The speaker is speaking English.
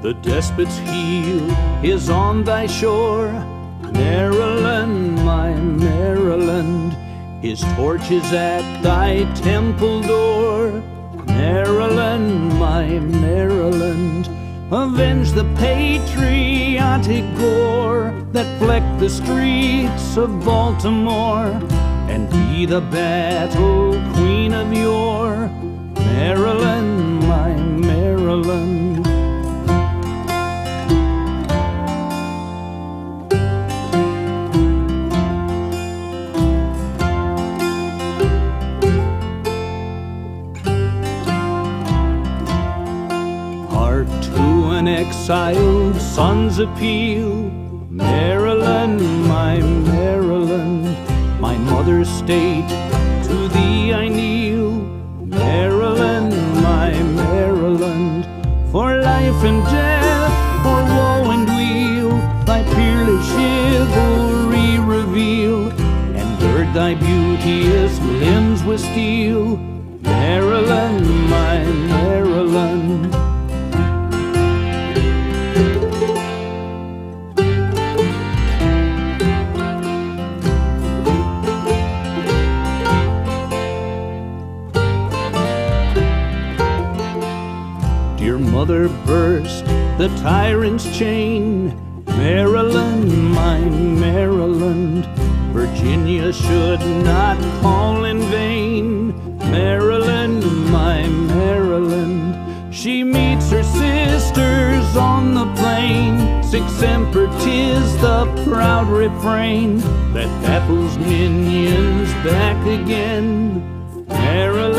The despot's heel is on thy shore, Maryland, my Maryland. His torch is at thy temple door, Maryland, my Maryland. Avenge the patriotic gore that flecked the streets of Baltimore, and be the battle queen of yore, Maryland, my Maryland. Heart to an exiled son's appeal, Maryland, my Maryland. My mother's state, to thee I kneel, Maryland, my Maryland. For life and death, for woe and weal, thy peerless chivalry reveal, and gird thy beauteous limbs with steel, Maryland, my Maryland. Dear mother, burst the tyrant's chain, Maryland, my Maryland. Virginia should not call in vain, Maryland, my Maryland. She meets her sisters on the plain, Sic Semper 'tis the proud refrain that baffles minions back again, Maryland.